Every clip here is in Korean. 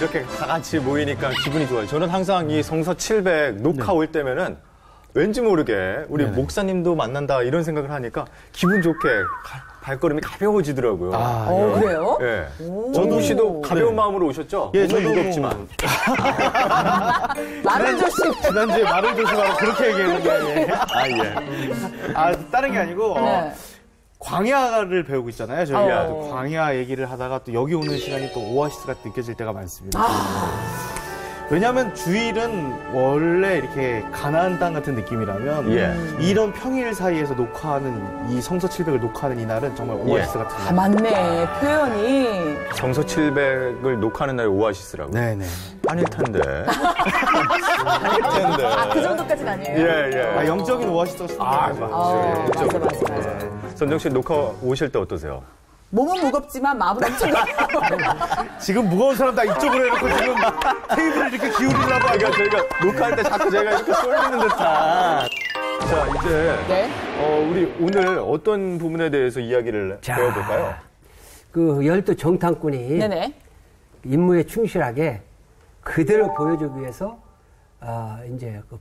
이렇게 다 같이 모이니까 기분이 좋아요. 저는 항상 이 성서 700 녹화 올 때면은 왠지 모르게 우리 목사님도 만난다 이런 생각을 하니까 기분 좋게 발걸음이 가벼워지더라고요. 그래요? 예. 정국 씨도 가벼운 마음으로 오셨죠? 예, 저도 무겁지만. 말을 조심. 지난주에 말을 조심하고 그렇게 얘기했는데. 다른 게 아니고, 광야를 배우고 있잖아요, 저희가. 광야 얘기를 하다가 또 여기 오는 시간이 또 오아시스가 느껴질 때가 많습니다. 왜냐하면 주일은 원래 이렇게 가나안 땅 같은 느낌이라면 이런 평일 사이에서 녹화하는 이 성서 700을 녹화하는 이 날은 정말 오아시스 같은 날. 맞네, 표현이. 성서 700을 녹화하는 날이 오아시스라고. 네네. 아닐 텐데. 아닐 텐데. 그 정도까지는 아니에요. 영적인 오아시스가 맞아. 선정 씨 녹화 오실 때 어떠세요? 몸은 무겁지만 마음은 엄청 가벼워. 지금 무거운 사람 다 이쪽으로 해놓고 지금 테이블을 이렇게 기울이려고. 그러니까 저희가 녹화할 때 자꾸 제가 이렇게 쏠리는 듯한. 자, 이제 우리 오늘 어떤 부분에 대해서 이야기를 배워볼까요? 그 열두 정탐꾼이 임무에 충실하게 그대로 보여주기 위해서 이제 그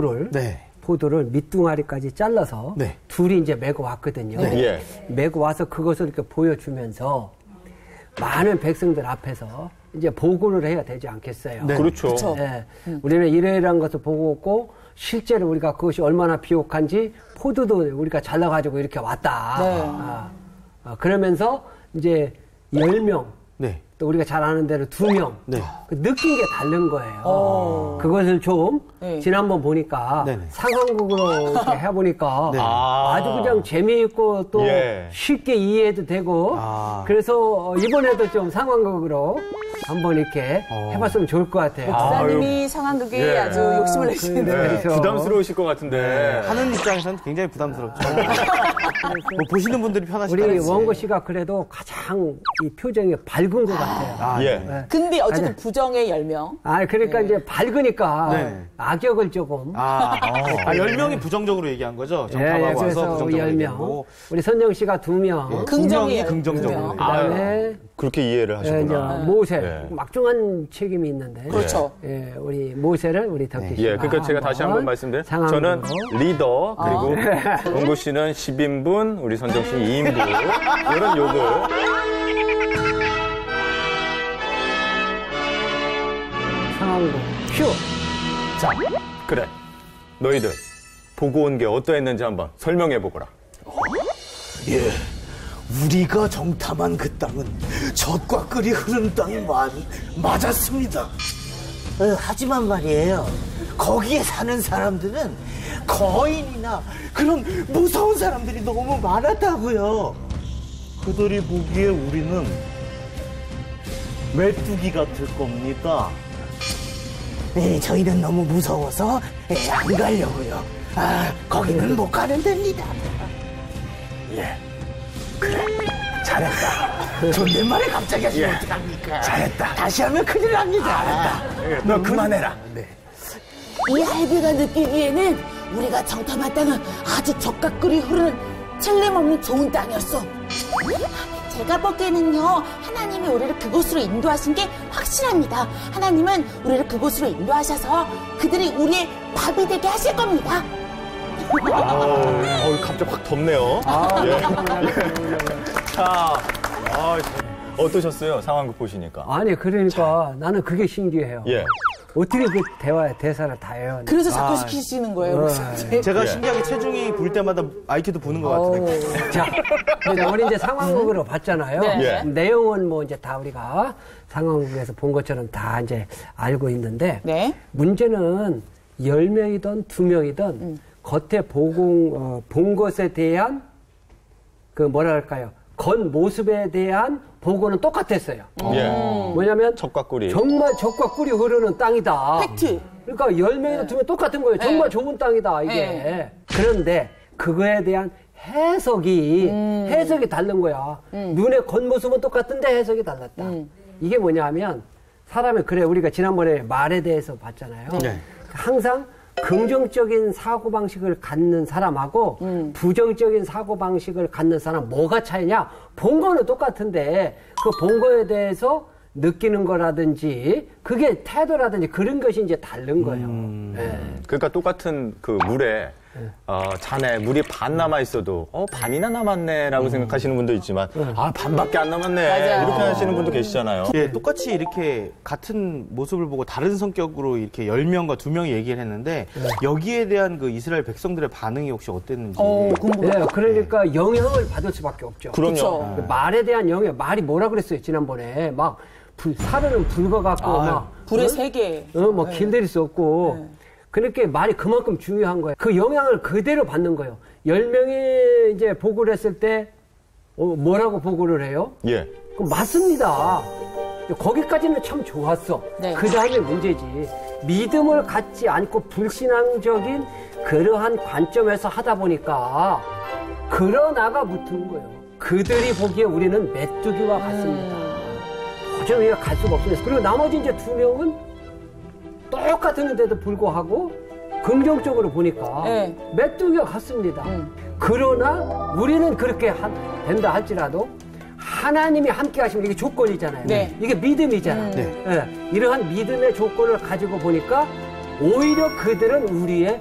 포도를 밑둥아리까지 잘라서 둘이 이제 메고 왔거든요. 메고 와서 그것을 이렇게 보여주면서 많은 백성들 앞에서 이제 보고를 해야 되지 않겠어요? 그렇죠. 우리는 이러이러한 것을 보고 있고 실제로 우리가 그것이 얼마나 비옥한지 포도도 우리가 잘라가지고 이렇게 왔다. 그러면서 이제 10명. 또 우리가 잘 아는 대로 2명. 그 느낀 게 다른 거예요. 그것을 좀 지난번 보니까 상황극으로 이렇게 해보니까 아주 그냥 재미있고 또 쉽게 이해해도 되고 그래서 이번에도 좀 상황극으로 한번 이렇게 해봤으면 좋을 것 같아요. 목사님이 상황극에 아주 욕심을 내시는데 부담스러우실 것 같은데 하는 입장에서는 굉장히 부담스럽죠. 뭐 보시는 분들이 편하시죠. 우리 원고 씨가 그래도 가장 이 표정이 밝은 것 같아요. 근데 어쨌든 부정의 10명. 그러니까 이제 밝으니까 악역을 조금. 10명이 부정적으로 얘기한 거죠? 정답하고 와서 부정적으로 10명. 우리 선정 씨가 2명. 긍정이에요. 긍정적으로. 그다음에 그렇게 이해를 하시구나. 모세. 막중한 책임이 있는데. 그렇죠. 우리 모세를 우리 덕기 씨가. 그러니까 제가 다시 한번 말씀드려요. 저는 리더, 그리고 원고 씨는 10인분, 우리 선정 씨는 2인분. 이런 욕을. 상황극 큐. 자, 그래. 너희들 보고 온 게 어떠했는지 한번 설명해 보거라. 우리가 정탐한 그 땅은 젖과 꿀이 흐르는 땅이 맞았습니다. 하지만 말이에요, 거기에 사는 사람들은 거인이나 그런 무서운 사람들이 너무 많았다고요. 그들이 보기에 우리는 메뚜기 같을 겁니다. 저희는 너무 무서워서 안 가려고요. 거기는 못 가는 데입니다. 그래, 잘했다. 존댓말에 갑자기 하시면 어떡합니까? 잘했다. 다시 하면 큰일 납니다. 잘했다. 너 그만해라. 이 할배가 느끼기에는 우리가 정탐한 땅은 아주 젖과 꿀이 흐르는 틀림없는 좋은 땅이었어. 제가 보기에는요, 하나님이 우리를 그곳으로 인도하신 게 확실합니다. 하나님은 우리를 그곳으로 인도하셔서 그들이 우리의 밥이 되게 하실 겁니다. 갑자기 확 덥네요. 자, 어떠셨어요? 상황극 보시니까. 그러니까 나는 그게 신기해요. 어떻게 그 대사를 다 해요? 그래서 자꾸 시키시는 거예요. 제가 신기하게 체중이 불 때마다 IQ도 부는 것 같은데. 자, 우리 이제 상황극으로 봤잖아요. 내용은 뭐 이제 다 우리가 상황극에서 본 것처럼 다 이제 알고 있는데 문제는 10명이든 2명이든 겉에 본 것에 대한 그 뭐랄까요? 겉모습에 대한 보고는 똑같았어요. 뭐냐면 젖과 꿀이 정말 젖과 꿀이 흐르는 땅이다. 팩트. 그러니까 10명이나 2명 똑같은 거예요. 정말 좋은 땅이다 이게. 그런데 그거에 대한 해석이 다른 거야. 눈의 겉모습은 똑같은데 해석이 달랐다. 이게 뭐냐면 사람이 우리가 지난번에 말에 대해서 봤잖아요. 항상 긍정적인 사고방식을 갖는 사람하고 부정적인 사고방식을 갖는 사람 뭐가 차이냐? 본 거는 똑같은데 그 본 거에 대해서 느끼는 거라든지 그게 태도라든지 그런 것이 이제 다른 거예요. 네. 그러니까 똑같은 그 물에 잔에 물이 반 남아 있어도 반이나 남았네라고 생각하시는 분도 있지만 반밖에 안 남았네 맞아요. 이렇게 하시는 분도 계시잖아요. 예, 똑같이 이렇게 같은 모습을 보고 다른 성격으로 이렇게 10명과 2명이 얘기를 했는데 여기에 대한 그 이스라엘 백성들의 반응이 혹시 어땠는지. 네, 그러니까 영향을 받을 수밖에 없죠. 그럼요. 그 말에 대한 영향, 말이 뭐라 그랬어요 지난번에 막 사르는 붉어갖고 막 불의 세계. 뭐 길들일 수 없고. 그러니까 말이 그만큼 중요한 거예요. 그 영향을 그대로 받는 거예요. 10명이 이제 보고를 했을 때 뭐라고 보고를 해요? 예. 그럼 맞습니다. 거기까지는 참 좋았어. 네. 그 다음에 문제지. 믿음을 갖지 않고 불신앙적인 그러한 관점에서 하다 보니까 그러나가 붙은 거예요. 그들이 보기에 우리는 메뚜기와 같습니다. 도저히 우리가 갈 수가 없어요. 그리고 나머지 이제 2명은 똑같은데도 불구하고 긍정적으로 보니까 네. 메뚜기와 같습니다. 그러나 우리는 그렇게 된다 할지라도 하나님이 함께 하시면 이게 조건이잖아요. 네. 이게 믿음이잖아요. 네. 이러한 믿음의 조건을 가지고 보니까 오히려 그들은 우리의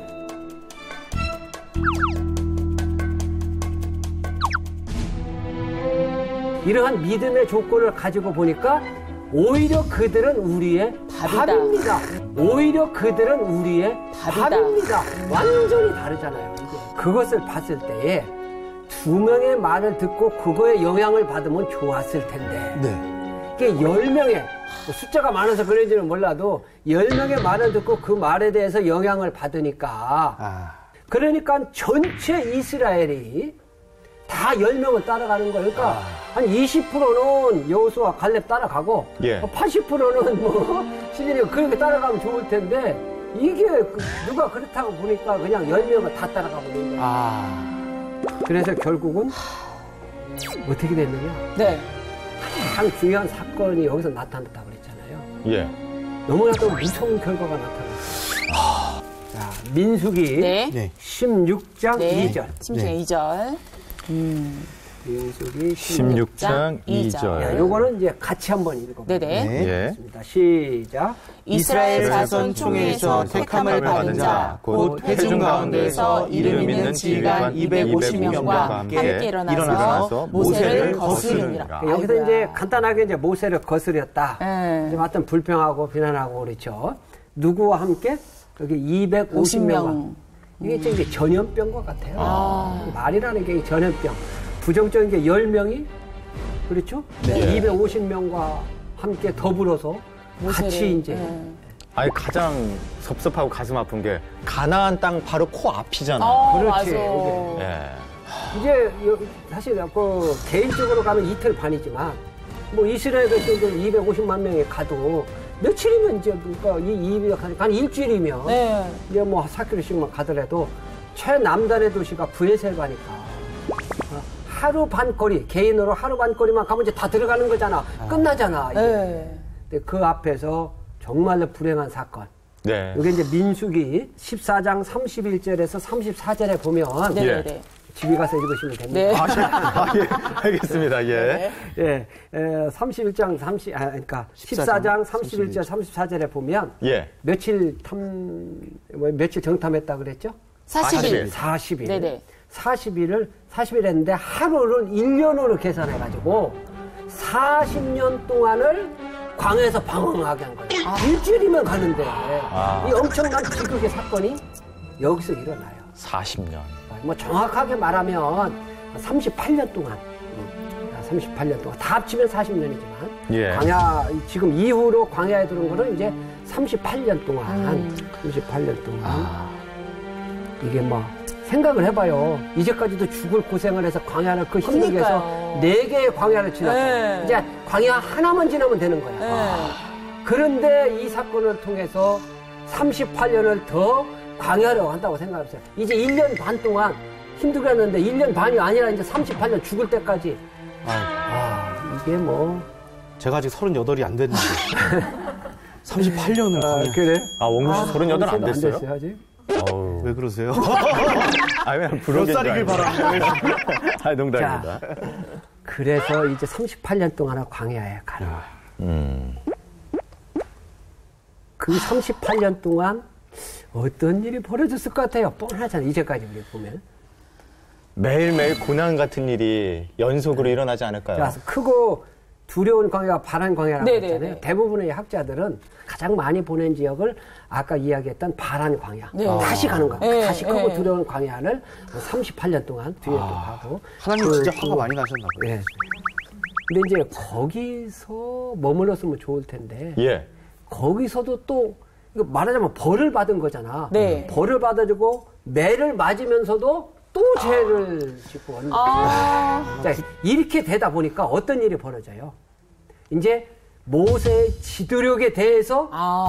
이러한 믿음의 조건을 가지고 보니까 오히려 그들은 우리의 밥입니다. 오히려 그들은 우리의 밥입니다. 완전히 다르잖아요. 이게. 그것을 봤을 때에 2명의 말을 듣고 그거에 영향을 받으면 좋았을 텐데 이게 10명의 숫자가 많아서 그런지는 몰라도 10명의 말을 듣고 그 말에 대해서 영향을 받으니까 그러니까 전체 이스라엘이 다 10명을 따라가는 거예요. 그러니까 한 20%는 여호수아 갈렙 따라가고 80%는 뭐 시즌이 그렇게 따라가면 좋을 텐데 이게 누가 그렇다고 보니까 그냥 10명을 다 따라가 버린 거예요. 그래서 결국은 어떻게 됐느냐? 네. 가장 중요한 사건이 여기서 나타났다고 그랬잖아요. 예. 너무나도 무서운 결과가 나타났어요. 자, 민수기 네. 16장 네. 2절. 16장 2절. 민수기 16장 2절. 요거는 이제 같이 한번 읽어볼게요. 네네. 예. 시작. 이스라엘 자손 총회에서 택함을 받은 자, 곧 회중 가운데서 이름 있는 지휘관 250명과 함께 일어나서 모세를 거스르니라. 여기서 이제 간단하게 이제 모세를 거스렸다. 이제 어떤 불평하고 비난하고 그렇죠. 누구와 함께? 여기 250명과. 이게 이제 전염병과 같아요. 말이라는 게 전염병. 부정적인 게 10명이, 그렇죠? 250명과 함께 더불어서 같이 이제. 아니, 가장 섭섭하고 가슴 아픈 게 가나안 땅 바로 코앞이잖아요. 그렇지. 예. 이제 사실 그 개인적으로 가면 이틀 반이지만 뭐 이스라엘 백성들 250만 명이 가도 며칠이면 이제 그러니까 한 일주일이면 이제 뭐 4km씩만 가더라도 최남단의 도시가 브에셀바니까 하루 반 거리 개인으로 하루 반 거리만 가면 이제 다 들어가는 거잖아. 끝나잖아. 이제. 근데 그 앞에서 정말로 불행한 사건. 네. 이게 이제 민수기 14장 31절에서 34절에 보면 네네. 집에 가서 읽으시면 됩니다. 네. 예. 알겠습니다. 예. 네. 31장 그러니까 14장 31절 34절에 보면 며칠 정탐했다 그랬죠? 40일. 40일. 네네. 40일을 했는데 하루를 1년으로 계산해 가지고 40년 동안을 광야에서 방황하게 한 거예요. 일주일이면 가는데 이 엄청난 비극의 사건이 여기서 일어나요. 40년. 뭐 정확하게 말하면 38년 동안 38년 동안 다 합치면 40년이지만 광야 지금 이후로 광야에 들어온 거는 이제 38년 동안 38년 동안 이게 뭐 생각을 해봐요. 이제까지도 죽을 고생을 해서 광야를 그 힘들게해서 4개의 광야를 지났어요. 이제 광야 하나만 지나면 되는 거야. 그런데 이 사건을 통해서 38년을 더 광야를 한다고 생각해보세요. 이제 1년 반 동안 힘들었는데 1년 반이 아니라 이제 38년 죽을 때까지. 이게 뭐. 제가 아직 38이 안 됐는데. 38년을 광야. 그래? 원구 씨 38 안 됐어요? 아직? 왜 그러세요? 그냥 부러긴 줄 알고. 농담입니다. 그래서 이제 38년 동안은 광야에 가는 거예요. 그 38년 동안 어떤 일이 벌어졌을 것 같아요? 뻔하잖아요. 이제까지 우리 보면. 매일매일 고난 같은 일이 연속으로 일어나지 않을까요? 그래서 크고 두려운 광야가 바란 광야라고 네네네. 했잖아요. 대부분의 학자들은 가장 많이 보낸 지역을 아까 이야기했던 바란 광야. 네. 다시 가는 거예요. 네, 다시 크고 네. 두려운 광야를 38년 동안 뒤에 또 가고. 하나님 진짜 화가 많이 나셨나 봐요. 예. 근데 이제 거기서 머물렀으면 좋을 텐데. 예. 거기서도 또 이거 말하자면 벌을 받은 거잖아. 네. 벌을 받아주고 매를 맞으면서도 또 죄를 짓고 왔는 거예요. 자, 이렇게 되다 보니까 어떤 일이 벌어져요? 이제 모세의 지도력에 대해서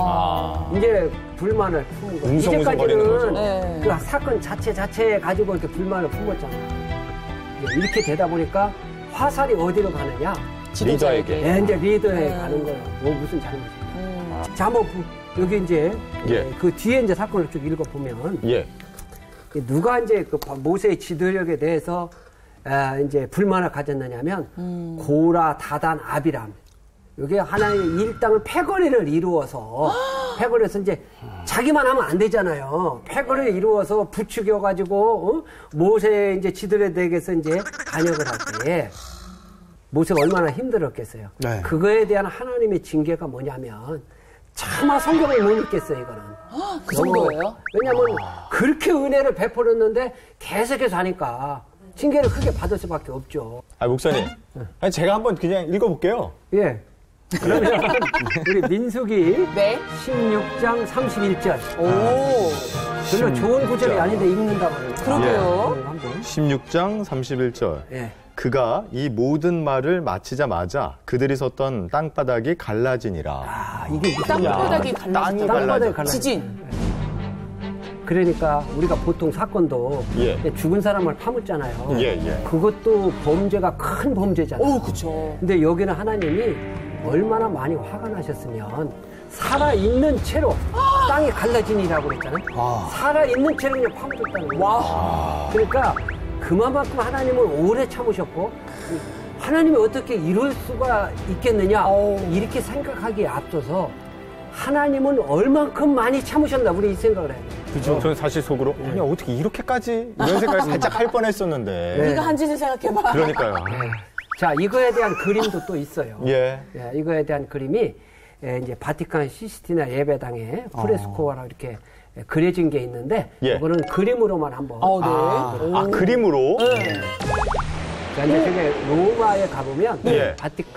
이제 불만을 품은 거예요. 웅성웅성거리는 거죠. 이제까지는 그 사건 자체 가지고 이렇게 불만을 품었잖아요. 이렇게 되다 보니까 화살이 어디로 가느냐? 리더에게. 네, 이제 리더에 가는 거예요. 뭐 무슨 잘못이야. 자, 한번 여기 이제 예. 그 뒤에 이제 사건을 쭉 읽어보면 예. 누가 이제 그 모세의 지도력에 대해서 이제 불만을 가졌느냐면 고라, 다단, 아비람. 이게 하나의 일당을 패거리를 이루어서 패거리에서 이제 자기만 하면 안 되잖아요. 패거리를 이루어서 부추겨가지고 모세의 이제 지도력에서 이제 간역을 할 때 모세가 얼마나 힘들었겠어요. 네. 그거에 대한 하나님의 징계가 뭐냐면 차마 성경을 못 읽겠어요, 이거는. 그 정도예요? 왜냐면 그렇게 은혜를 베풀었는데 계속해서 하니까 징계를 크게 받을 수밖에 없죠. 아, 목사님. 아니, 제가 한번 그냥 읽어볼게요. 예. 그러면 우리 민수기 네. 16장 31절. 오. 별로 좋은 구절이 아닌데 읽는다고. 그러게요. 한번. 16장 31절. 예. 그가 이 모든 말을 마치자마자 그들이 섰던 땅바닥이 갈라지니라. 아, 이게 무슨 땅바닥이 땅이 갈라지죠. 땅바닥이 갈라져. 지진. 그러니까 우리가 보통 사건도 예. 죽은 사람을 파묻잖아요. 예, 예. 그것도 범죄가 큰 범죄잖아요. 오, 그쵸. 근데 여기는 하나님이 얼마나 많이 화가 나셨으면 살아있는 채로 땅이 갈라지니라고 그랬잖아요. 살아있는 채로 그냥 파묻었다는 거예요. 와. 그러니까 그만큼 하나님은 오래 참으셨고 하나님이 어떻게 이럴 수가 있겠느냐 이렇게 생각하기에 앞서서 하나님은 얼만큼 많이 참으셨나 우리 이 생각을 해요. 그죠? 저는 사실 속으로 아니 어떻게 이렇게까지 이런 생각을 살짝 할 뻔했었는데. 네가 한 짓을 생각해봐. 그러니까요. 자, 이거에 대한 그림도 또 있어요. 예. 예, 이거에 대한 그림이 이제 바티칸 시스티나 예배당에 프레스코라고 이렇게 그려진 게 있는데 예. 이거는 그림으로만 한번. 네. 아, 그림으로? 자, 이제 저게 로마에 가보면 예.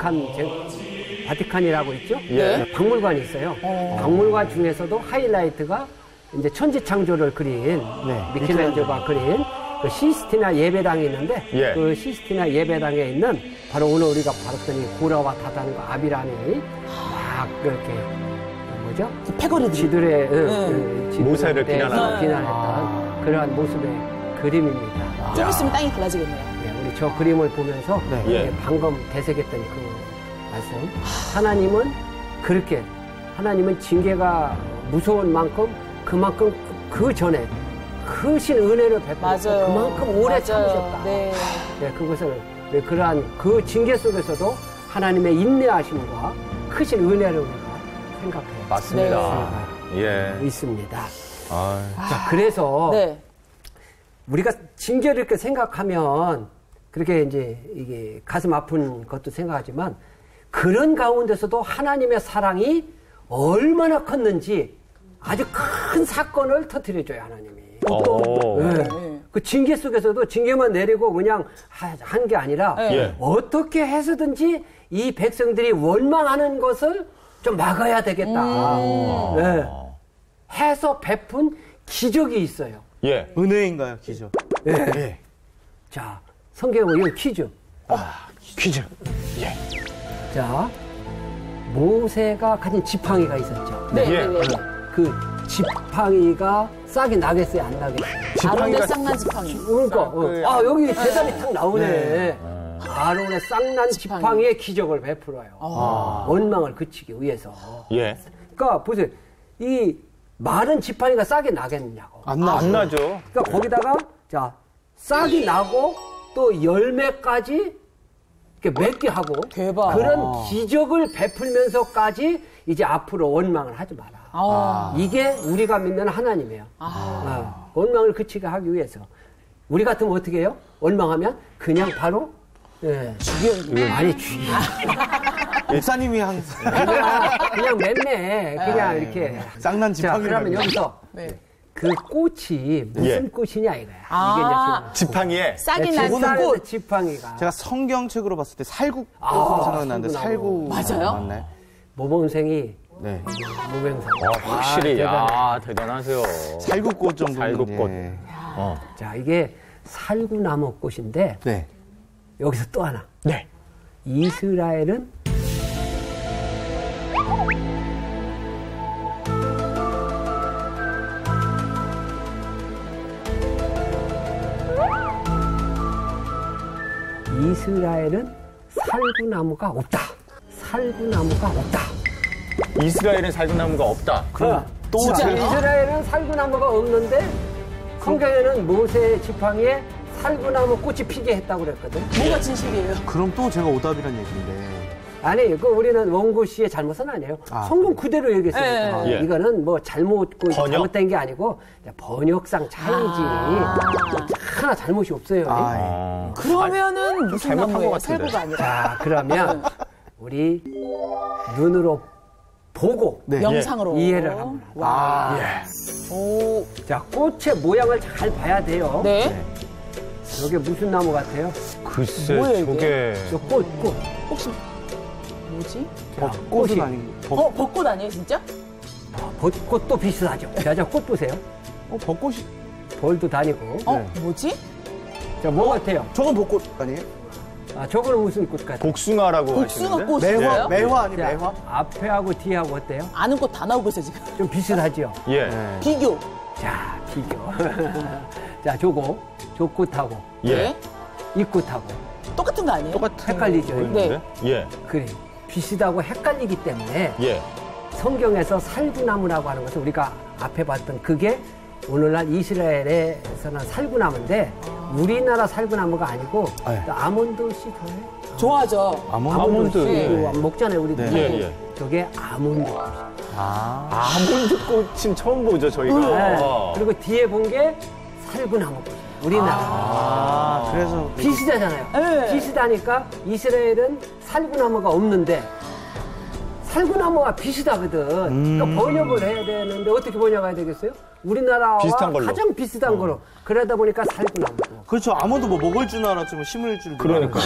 바티칸이라고 있죠? 예. 박물관이 있어요. 박물관 중에서도 하이라이트가 이제 천지창조를 그린 미켈란젤로가 그린 그 시스티나 예배당이 있는데 예. 그 시스티나 예배당에 있는 바로 오늘 우리가 봤더니 고라와 다단과 아비람이 막 그렇게 뭐죠? 패거리들. 지들의 모세를 비난하는. 비난했던 그러한 모습의 그림입니다. 좀 있으면 땅이 갈라지겠네요. 네, 우리 저 그림을 보면서 예. 방금 되새겼던 그 말씀. 하나님은 그렇게 하나님은 징계가 무서운 만큼 그만큼 그 전에 크신 은혜를 베풀고 맞아요. 그만큼 오래 맞아요. 참으셨다. 네. 네, 그것을 그러한 그 징계 속에서도 하나님의 인내하심과 크신 은혜를 우리가 생각해요. 맞습니다. 예. 있습니다. 아, 자, 그래서 네. 우리가 징계를 이렇게 생각하면 그렇게 이제 이게 가슴 아픈 것도 생각하지만 그런 가운데서도 하나님의 사랑이 얼마나 컸는지 아주 큰 사건을 터뜨려줘요, 하나님이. 오. 네. 그 징계 속에서도 징계만 내리고 그냥 한 게 아니라 예. 어떻게 해서든지 이 백성들이 원망하는 것을 좀 막아야 되겠다. 네. 해서 베푼 기적이 있어요. 예. 은혜인가요, 기적? 네. 자, 성경은 이거 퀴즈. 퀴즈. 자, 모세가 가진 지팡이가 있었죠. 네. 예. 네. 네. 그 지팡이가 싹이 나겠어요, 안 나겠어요? 아론의 쌍난 지팡이. 그러니까, 여기 대단히 딱 나오네. 아론의 쌍난 지팡이의 기적을 베풀어요. 원망을 그치기 위해서. 예. 그러니까 보세요. 이 마른 지팡이가 싹이 나겠느냐고. 안 나죠. 그러니까 거기다가 자 싹이 나고 또 열매까지 이렇게 맺게 하고 대박. 그런 기적을 베풀면서까지 이제 앞으로 원망을 하지 마라. 이게 우리가 믿는 하나님이에요. 원망을 그치게 하기 위해서. 우리 같으면 어떻게 해요? 원망하면 그냥 바로 죽여. 많이 죽여. 목사님이 항상 그냥 맴매. 그냥 이렇게. 쌍난 자, 지팡이. 그러면 여기서 그 꽃이 무슨 꽃이냐 이거야. 이게 이제 지팡이에 싹이 난 꽃. 지팡이가. 제가 성경책으로 봤을 때 살구 생각나는데 살구 맞아요? 맞나요? 모범생이 네. 모범생. 확실히 대단하세요. 살구꽃 정도는. 살구꽃. 예. 자, 이게 살구나무 꽃인데 네. 여기서 또 하나. 네. 이스라엘은 살구나무가 없다. 살구나무가 없다. 이스라엘은 살구나무가 없다. 또 이스라엘은 살구나무가 없는데 성경에는 모세의 지팡이에 살구나무 꽃이 피게 했다고 그랬거든. 뭐가 진실이에요? 그럼 또 제가 오답이란 얘기인데. 아니, 그 우리는 원고 씨의 잘못은 아니에요. 성경 그대로 얘기했어요. 예. 이거는 뭐 잘못된 게 아니고 번역상 차이지. 하나 잘못이 없어요. 그러면은 무슨 잘못한 것 나무예요? 같은데. 살구가 아니라. 자, 그러면 우리 눈으로 보고 영상으로 이해를 합니다. 오. 자, 꽃의 모양을 잘 봐야 돼요. 네. 저게 무슨 나무 같아요? 글쎄, 뭐예요, 저게. 저 꽃. 혹시 뭐지? 벚꽃은 아니고. 벚꽃 아니에요, 진짜? 벚꽃도 비슷하죠. 자, 꽃 보세요. 벚꽃이. 벌도 다니고. 뭐지? 자, 뭐 같아요? 저건 벚꽃 아니에요? 저거는 무슨 꽃 같아요? 복숭아라고 복숭아 하시는데. 꽃이에요? 매화 아니 자, 매화? 앞에하고 뒤하고 어때요? 아는 꽃 다 나오고 있어 지금. 좀 비슷하죠? 예. 비교. 자, 비교. 자, 저 꽃하고 예. 이 꽃하고 똑같은 거 아니에요? 헷갈리죠? 네. 예. 그래. 비슷하고 헷갈리기 때문에 예. 성경에서 살구나무라고 하는 것은 우리가 앞에 봤던 그게 오늘날 이스라엘에서는 살구나무인데 우리나라 살구나무가 아니고 또 아몬드 씨 좋아해요? 좋아하죠. 아몬드 네. 씨 먹잖아요, 우리. 예, 예. 저게 아몬드 꽃이. 아몬드 꽃은 처음 보죠, 저희가. 네. 그리고 뒤에 본 게 살구나무 꽃. 우리나라. 그래서 비슷하잖아요. 네. 비슷하니까 이스라엘은 살구나무가 없는데 살구나무가 비슷하거든. 그러니까 번역을 해야 되는데 어떻게 번역해야 되겠어요? 우리나라와 비슷한 걸로. 가장 비슷한 거로. 그러다 보니까 살구나무고. 그렇죠. 아무도 뭐 먹을 줄 알았지 뭐 심을 줄. 그러니까.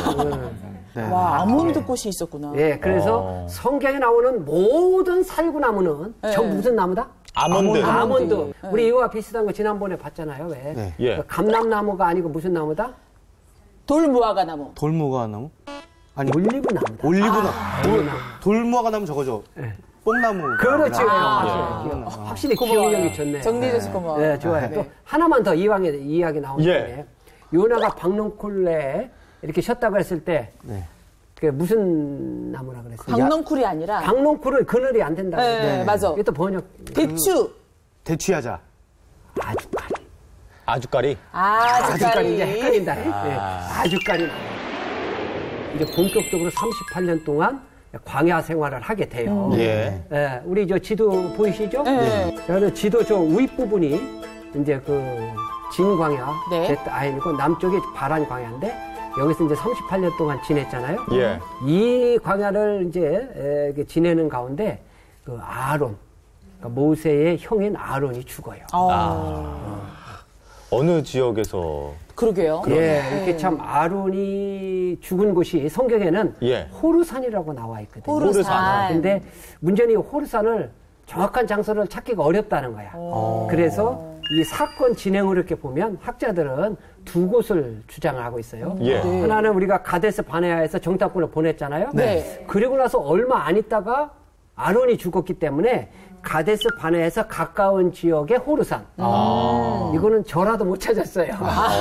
와, 아몬드 꽃이 있었구나. 예, 그래서 성경에 나오는 모든 살구나무는 전부 무슨 나무다? 아몬드. 아몬드. 우리 이거와 비슷한 거 지난번에 봤잖아요. 왜? 네. 예. 그 감람나무가 아니고 무슨 나무다? 돌무화과 나무. 돌무가 나무? 아니 올리브 나무다. 올리브나무. 올리브나무. 돌무화과 나무 저거죠. 뽕나무. 그렇지. 아. 확실히 기억력이 좋네. 정리해줘서 고마워. 네, 좋아요. 또 하나만 더 이야기 나오는데 예. 요나가 박농쿨레에 이렇게 쉬었다고 했을 때 그게 무슨 나무라 그랬어요? 박농쿨이 아니라. 박농쿨은 그늘이 안 된다고. 네, 맞아. 이게 또 번역. 대추. 대취하자. 아주까리. 아주까리. 아주까리 이제 헷갈린다. 아주까리 나무. 이제 본격적으로 38년 동안 광야 생활을 하게 돼요. 예. 예, 우리 저 지도 보이시죠? 네. 그래서 지도 저 윗부분이 이제 그 진광야 네. 아니고 남쪽이 바란 광야인데 여기서 이제 38년 동안 지냈잖아요. 예. 이 광야를 이제 지내는 가운데 그 아론, 그러니까 모세의 형인 아론이 죽어요. 어느 지역에서. 그러게요. 예, 이렇게 참 아론이 죽은 곳이 성경에는 예. 호르산이라고 나와 있거든요. 호르산. 근데 문제는 이 호르산을 정확한 장소를 찾기가 어렵다는 거야. 그래서 이 사건 진행을 이렇게 보면 학자들은 두 곳을 주장을 하고 있어요. 예. 네. 하나는 우리가 가데스 바네아에서 정탐꾼을 보냈잖아요. 네. 그리고 나서 얼마 안 있다가 아론이 죽었기 때문에 가데스 바네아에서 가까운 지역의 호르산. 이거는 저라도 못 찾았어요.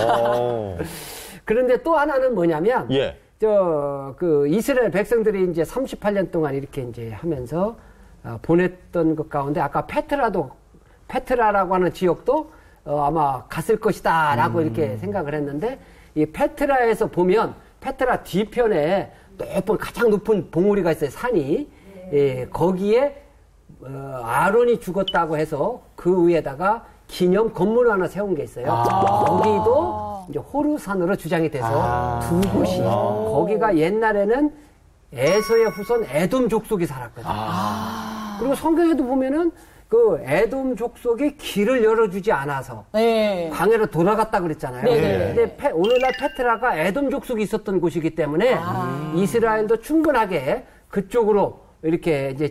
그런데 또 하나는 뭐냐면 예. 그 이스라엘 백성들이 이제 38년 동안 이렇게 이제 하면서 보냈던 것 가운데 아까 페트라라고 하는 지역도 아마 갔을 것이다라고 이렇게 생각을 했는데 이 페트라에서 보면 페트라 뒤편에 가장 높은 봉우리가 있어요, 산이. 예, 거기에 아론이 죽었다고 해서 그 위에다가 기념 건물 하나 세운 게 있어요. 거기도 이제 호르산으로 주장이 돼서 두 곳이. 거기가 옛날에는 에서의 후손 에돔 족속이 살았거든요. 그리고 성경에도 보면은 그 에돔 족속이 길을 열어주지 않아서 네. 광야로 돌아갔다 그랬잖아요. 네. 근데 오늘날 페트라가 에돔 족속이 있었던 곳이기 때문에 이스라엘도 충분하게 그쪽으로 이렇게 이제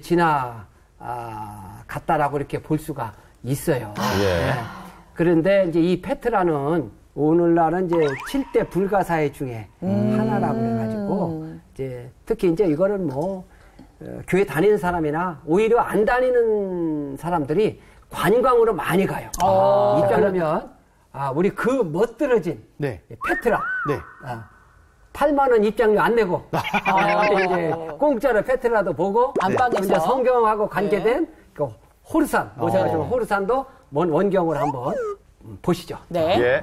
갔다라고 이렇게 볼 수가 있어요. 네. 그런데 이제 이 페트라는 오늘날은 이제 7대 불가사의 중에 하나라고 해가지고 이제 특히 이제 이거는 뭐 교회 다니는 사람이나 오히려 안 다니는 사람들이 관광으로 많이 가요. 입장하면 우리 그 멋들어진 네. 페트라. 네. 8만 원 입장료 안 내고 이제 공짜로 페트라도 보고 안방에서 이제 성경하고 관계된 그 호르산 오셔가지고 호르산도 원경을 한번 보시죠. 네. 예.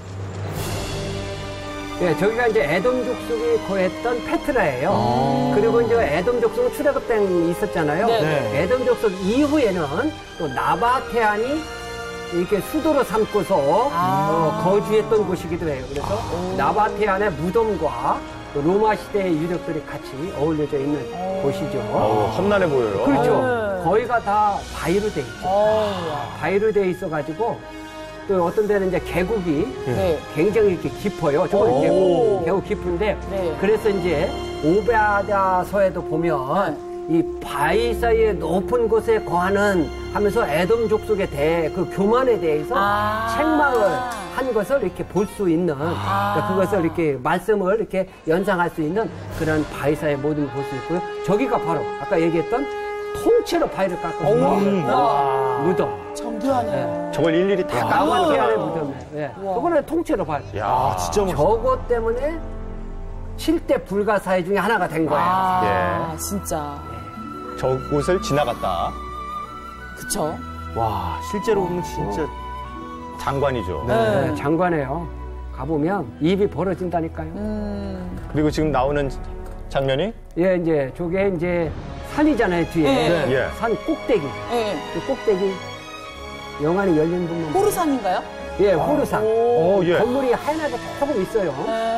예, 저기가 이제 에돔 족속이 거했던 페트라예요. 그리고 이제 에돔 족속은 출애굽 때 있었잖아요. 네. 에돔 족속 이후에는 또 나바테안이 이렇게 수도로 삼고서 거주했던 곳이기도 해요. 그래서 나바테안의 무덤과 또 로마 시대의 유적들이 같이 어울려져 있는 곳이죠. 험난해 보여요. 그렇죠. 거기가 다 바위로 돼 있죠. 바위로 돼 있어가지고 또 어떤 데는 이제 계곡이 굉장히 이렇게 깊어요. 저거 계곡 깊은데 그래서 이제 오베아다서에도 보면 이 바위 사이에 높은 곳에 거하는 하면서 에돔 족속의 그 교만에 대해서 책망을 한 것을 이렇게 볼 수 있는 그러니까 그것을 이렇게 말씀을 이렇게 연상할 수 있는 그런 바위 사이의 모든 걸 볼 수 있고요. 저기가 바로 아까 얘기했던 통째로 바위를 깎은 무덤. 정교하네요. 저걸 일일이 다 나바테안의 무덤이에요. 예. 저거는 통째로 바위. 야, 진짜 멋있다. 저것 때문에 7대 불가사의 중에 하나가 된 거예요. 진짜. 저곳을 지나갔다. 그쵸. 와, 실제로 보면 진짜 장관이죠. 네, 장관이에요. 가보면 입이 벌어진다니까요. 그리고 지금 나오는 장면이 예, 이제 저게 이제 산이잖아요, 뒤에. 예. 산 꼭대기. 네. 그 꼭대기 영안이 열린 부분. 호르산인가요? 예, 호르산. 예. 건물이 하나가 조금 있어요.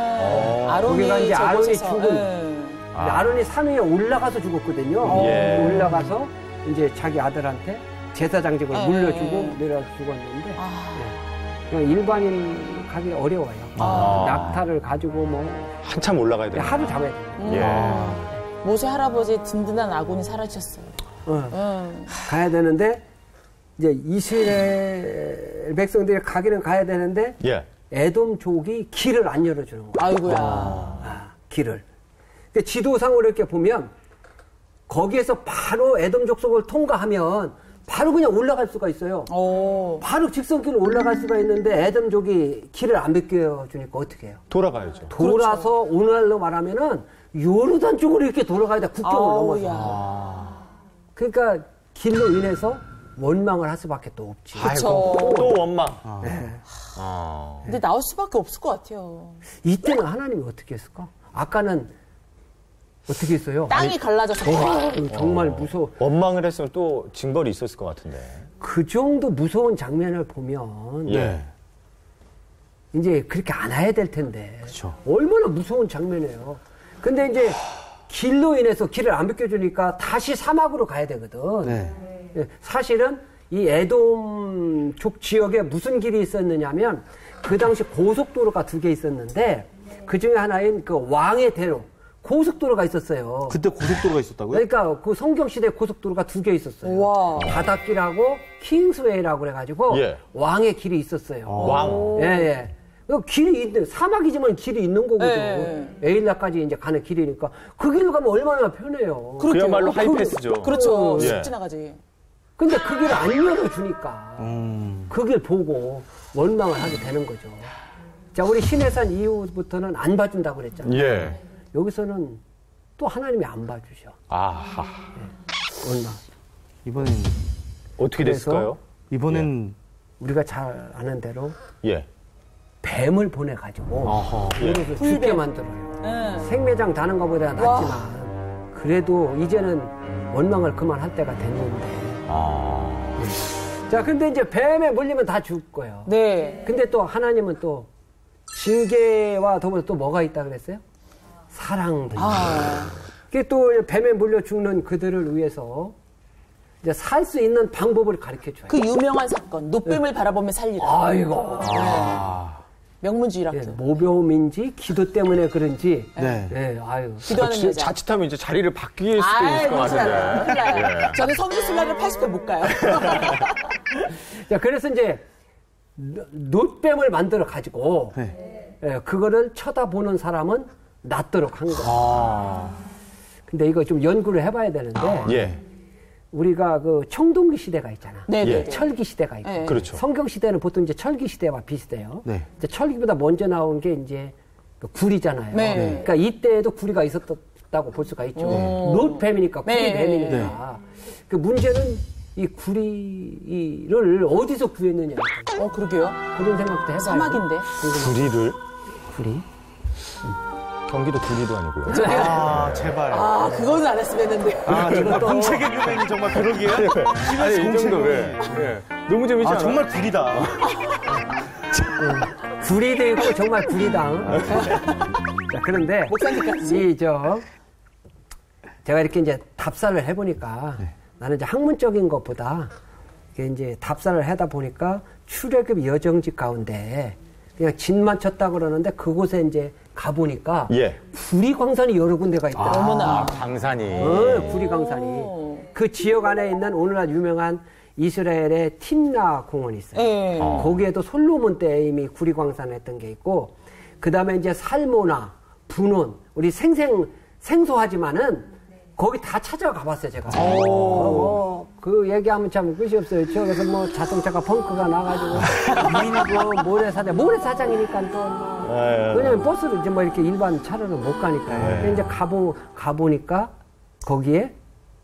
거기가 이제 아론이 죽은. 아론이 산 위에 올라가서 죽었거든요. 올라가서 이제 자기 아들한테 제사장직을 물려주고 내려서 죽었는데 그냥 일반인 가기 어려워요. 낙타를 가지고 뭐 한참 올라가야 돼요. 하루 잡아야 돼요. 모세 할아버지 든든한 아군이 사라졌어요. 가야 되는데 이제 이스라엘 백성들이 가기는 가야 되는데 에돔족이 길을 안 열어주는 거예요. 아이고야. 길을. 지도상으로 이렇게 보면 거기에서 바로 에돔 족속을 통과하면 바로 그냥 올라갈 수가 있어요. 바로 직선길로 올라갈 수가 있는데 에돔족이 길을 안 비켜주니까 어떻게 해요? 돌아가야죠. 돌아서 오늘날로 말하면은 요르단 쪽으로 이렇게 돌아가야 돼. 국경을 넘어서. 그러니까 길로 인해서 원망을 할 수밖에 또 없지. 아이고, 또 원망. 근데 나올 수밖에 없을 것 같아요. 이때는 하나님이 어떻게 했을까? 아까는 어떻게 했어요? 땅이 갈라져서. 정말 무서워. 원망을 했으면 또 징벌이 있었을 것 같은데. 그 정도 무서운 장면을 보면 이제 그렇게 안 해야 될 텐데. 그쵸. 얼마나 무서운 장면이에요. 근데 이제 길로 인해서 길을 안 비켜주니까 다시 사막으로 가야 되거든. 사실은 이 에돔족 지역에 무슨 길이 있었느냐면 그 당시 고속도로가 2개 있었는데 그 중에 하나인 그 왕의 대로 고속도로가 있었어요. 그때 고속도로가 있었다고요? 그러니까 그 성경시대 고속도로가 2개 있었어요. 와. 바닷길하고 킹스웨이라고 그래가지고 왕의 길이 있었어요. 왕. 예. 길이 있는, 사막이지만 길이 있는 거거든. 에일라까지 이제 가는 길이니까 그 길로 가면 얼마나 편해요. 그야말로 하이패스죠. 그렇죠. 쑥 지나가지. 근데 그 길을 안 열어주니까 그 길 보고 원망을 하게 되는 거죠. 자, 우리 신해산 이후부터는 안 봐준다고 그랬잖아요. 여기서는 또 하나님이 안 봐주셔. 아하. 원망. 이번엔 어떻게 됐을까요? 이번엔 우리가 잘 아는 대로 예. 뱀을 보내가지고 이것을 죽게 만들어요. 생매장 다는 것보다 낫지만 그래도 이제는 원망을 그만할 때가 됐는데. 자, 근데 이제 뱀에 물리면 다 죽을 거예요. 네. 근데 또 하나님은 또 징계와 더불어 또 뭐가 있다 그랬어요? 사랑 분이. 그게 또 뱀에 물려 죽는 그들을 위해서 이제 살 수 있는 방법을 가르쳐 줘요. 그 유명한 사건, 노뱀을 바라보며 살리라. 아이고. 명문주의학교. 예, 모범인지 기도 때문에 그런지. 네. 예, 아유. 기도하는 여자. 자칫하면 이제 자리를 바뀔 수도 있을 것 같은데. 저는 성지순례를 80회 못 가요. 자, 그래서 이제 놋뱀을 만들어 가지고 예, 그거를 쳐다보는 사람은 낫도록 한 거예요. 근데 이거 좀 연구를 해봐야 되는데 예. 우리가 그 청동기 시대가 있잖아. 네. 철기 시대가 있고. 네. 그렇죠. 성경 시대는 보통 이제 철기 시대와 비슷해요. 네. 이제 철기보다 먼저 나온 게 이제 그 구리잖아요. 네. 그러니까 이때에도 구리가 있었다고 볼 수가 있죠. 놋뱀이니까 구리뱀이니까. 네. 그 문제는 이 구리를 어디서 구했느냐. 그러게요. 그런 생각도 해봐요. 사막인데. 구리를? 구리? 경기도 구리도 아니고요. 제발. 그거는 안 했으면 했는데. 정말 공채 개그맨이 정말 그러기에. 아니, 이 정도 왜? 예. 너무 재밌지 않아요? 정말 구리다. 구리도 있고 정말 구리당. 자, 그런데 목사님까지. 제가 이렇게 이제 답사를 해보니까 나는 이제 학문적인 것보다 이게 이제 답사를 하다 보니까 출애굽 여정지 가운데 그냥 진만 쳤다 그러는데 그곳에 이제 가보니까 구리 광산이 여러 군데가 있더라고요. 어머나. 광산이. 구리 광산이. 그 지역 안에 있는 오늘날 유명한 이스라엘의 팀나 공원이 있어요. 거기에도 솔로몬 때 이미 구리 광산을 했던 게 있고, 그 다음에 이제 살모나, 분원, 우리 생소하지만은 거기 다 찾아가 봤어요, 제가. 그 얘기하면 참 끝이 없어요. 저기서 뭐 자동차가 펑크가 나가지고, 밀고, 모래사장이니까 또. 왜냐면 버스를 이제 뭐 이렇게 일반 차로는 못 가니까요. 근데 이제 가보니까 거기에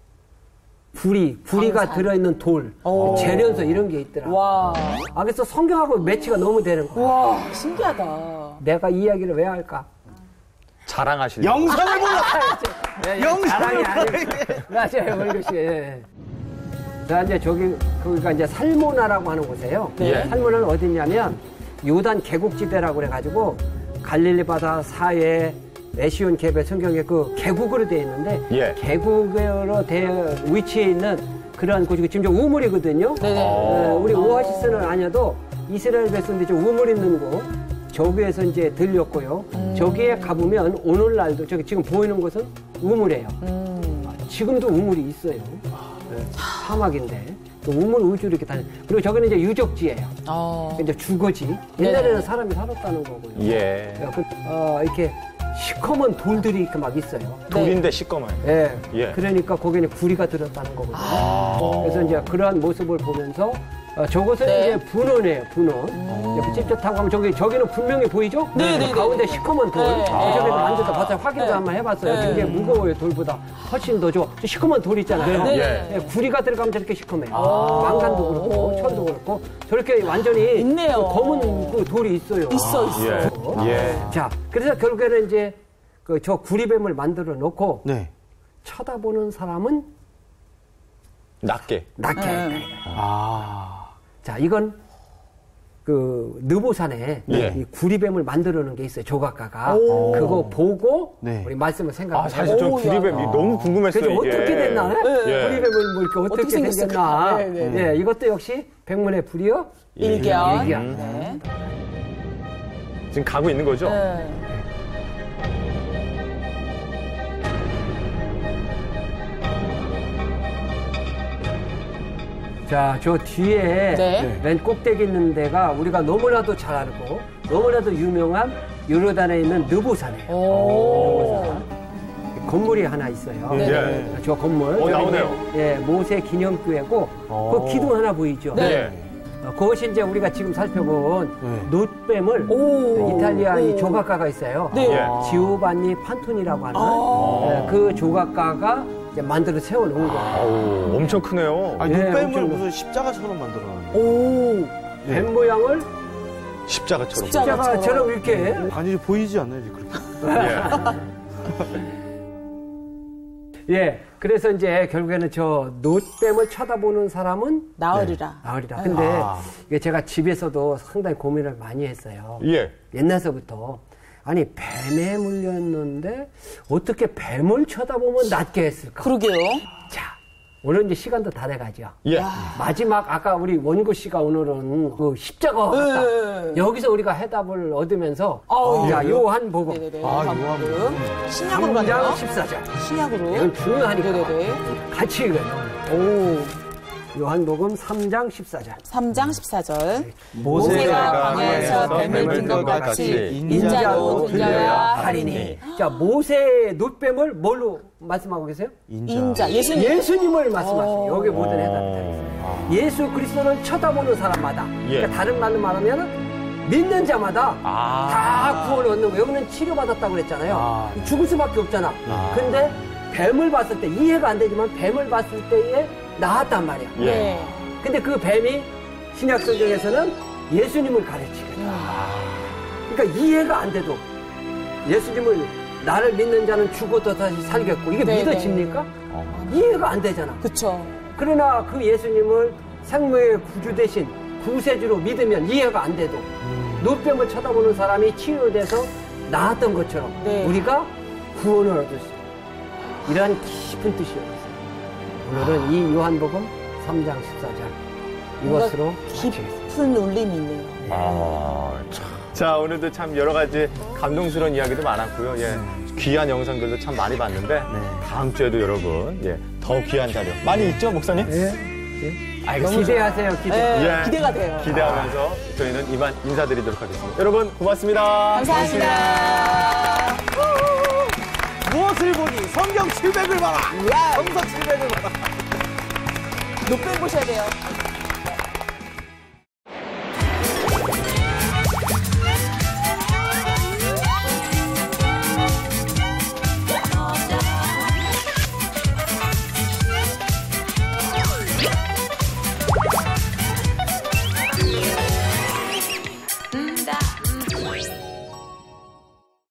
구리가 들어있는 돌, 재련소 이런 게 있더라고요. 와. 그래서 성경하고 매치가 너무 되는 거야. 와, 신기하다. 내가 이 이야기를 왜 할까? 자랑하시려고. 영상을 보라! 자랑이 아니고. 맞아요, 월교씨. 예. 자, 이제 거기가 이제 살모나라고 하는 곳이에요. 살모나는 어디냐면, 요단 계곡지대라고 그래가지고, 갈릴리 바다 사이에 에시온 갭에 성경에 그 계곡으로 되어 있는데, 계곡으로 위치해 있는 그런 곳이고, 지금 저 우물이거든요. 우리 오아시스는 아니어도 이스라엘 백성들이 좀 우물 있는 곳, 저기에서 이제 들렸고요. 저기에 가보면 오늘날도 저기 지금 보이는 곳은 우물이에요. 지금도 우물이 있어요. 사막인데 또 우물 우주로 이렇게 다니. 그리고 저기는 이제 유적지예요. 이제 주거지. 옛날에는 사람이 살았다는 거고요. 이렇게 시커먼 돌들이 이렇게 막 있어요. 돌인데 시꺼먼. 그러니까 거기는 구리가 들었다는 거거든요. 그래서 이제 그러한 모습을 보면서 저것은 이제 분원이에요, 분원. 직접 타고 가면 저기는 분명히 보이죠? 가운데 시커먼 돌. 저기도 만져서 봤어요. 확인도 한번 해봤어요. 굉장히 무거워요, 돌보다. 훨씬 더 좋아. 저 시커먼 돌 있잖아요. 구리가 들어가면 저렇게 시커매요. 망간도 그렇고, 철도 그렇고. 저렇게 완전히 있네요. 검은 그 돌이 있어요. 있어. 자, 그래서 결국에는 이제 저 구리뱀을 만들어 놓고 쳐다보는 사람은 낮게. 자, 이건 그 느보산에 이 구리뱀을 만들어 놓은 게 있어요. 조각가가. 그거 보고 우리 말씀을 생각해요. 사실 저 구리뱀이 너무 궁금했어요. 그래서 이게. 어떻게 됐나? 구리뱀은 뭐 이렇게 어떻게 생겼나? 이것도 역시 백문의 불이요. 일견. 지금 가고 있는 거죠? 자, 저 뒤에 맨 꼭대기 있는 데가 우리가 너무나도 잘 알고 너무나도 유명한 요르단에 있는 느보산이에요. 느보산. 건물이 하나 있어요. 저 건물. 나오네요. 모세 기념교회고 그 기둥 하나 보이죠? 그것이 이제 우리가 지금 살펴본 놋뱀을 이탈리아 이 조각가가 있어요. 지오반니 판토니라고 하는 그 조각가가 이제 만들어 세워놓은 거예요. 엄청 크네요. 놋뱀을 무슨 십자가처럼 만들어놨네. 뱀 모양을 십자가처럼. 십자가처럼 이렇게. 아니, 보이지 않나요, 그렇게? 예. 그래서 이제 결국에는 저 노뱀을 쳐다보는 사람은 나으리라. 나으리라. 근데 이게 제가 집에서도 상당히 고민을 많이 했어요. 예. 옛날서부터. 아니, 뱀에 물렸는데 어떻게 뱀을 쳐다보면 낫게 했을까? 그러게요. 자, 오늘 이제 시간도 다 돼가죠. 예. 마지막 아까 우리 원구 씨가 오늘은 그 십자가 같다. 여기서 우리가 해답을 얻으면서 자, 요한복음 네네네. 요한복음. 신약으로 가네요. 3장 14절. 신약으로. 이건 중요하니까. 네네네. 같이 읽어요. 요한복음 3장 14절. 3장 14절. 모세가 광야에서 뱀을 든 것 같이 인자도 들려야 하리니. 자, 모세의 놋뱀을 뭘로 말씀하고 계세요? 인자. 예수님. 예수님을 말씀하시죠. 여기 모든 해답이 있어요. 예수 그리스도를 쳐다보는 사람마다, 그러니까 다른 말로 말하면 믿는 자마다 다 구원을 얻는 거예요. 여기는 치료받았다고 그랬잖아요. 죽을 수밖에 없잖아. 근데 뱀을 봤을 때, 이해가 안 되지만 뱀을 봤을 때에 나았단 말이야. 예. 근데 그 뱀이 신약성경에서는 예수님을 가르치거든. 그러니까 이해가 안 돼도 예수님을 나를 믿는 자는 죽어도 다시 살겠고 이게 네네. 믿어집니까? 이해가 안 되잖아. 그쵸. 그러나 그 예수님을 생명의 구주 대신 구세주로 믿으면 이해가 안 돼도 노뱀을 쳐다보는 사람이 치유돼서 나았던 것처럼 네. 우리가 구원을 얻을 수 있어요. 이러한 깊은 뜻이었어요. 오늘은 이 요한복음 3장 14절 이것으로 깊은 울림이 있네요. 자, 오늘도 참 여러 가지 감동스러운 이야기도 많았고요. 예. 귀한 영상들도 참 많이 봤는데 다음 주에도 여러분 더 귀한 자료 많이 있죠, 목사님? 알겠습니다. 기대하세요. 네, 기대가 돼요. 기대하면서 저희는 이만 인사드리도록 하겠습니다. 여러분 고맙습니다. 감사합니다. 무엇을 보니 성경 700을 봐라. 성서 700을 봐라. 노뱀 보셔야 돼요.